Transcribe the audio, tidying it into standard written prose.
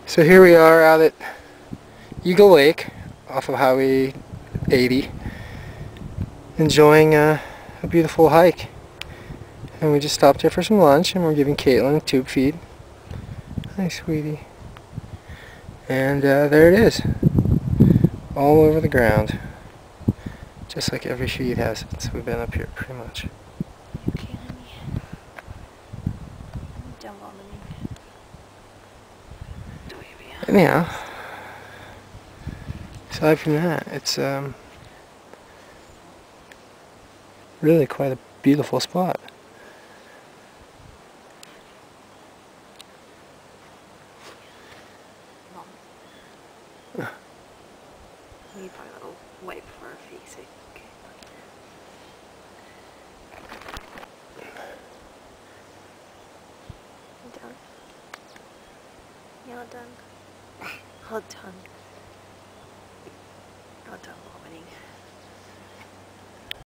So here we are out at Eagle Lake off of Highway 80, enjoying a beautiful hike. And we just stopped here for some lunch, and we're giving Caitlin a tube feed. Hi, sweetie. And there it is, all over the ground, just like every feed has since we've been up here, pretty much. Okay, honey. Don't bother me. Anyhow, aside from that, it's really quite a beautiful spot. Mom. We need probably a little wipe for our face, I think. You done? You all done? All done.